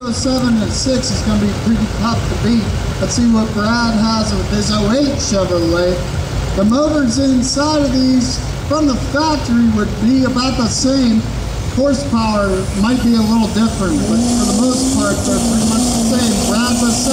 7 and 6 is going to be pretty tough to beat. Let's see what Brad has with his '08 Chevrolet. The motors inside of these from the factory would be about the same. Horsepower might be a little different, but for the most part, they're pretty much the same. Brad's a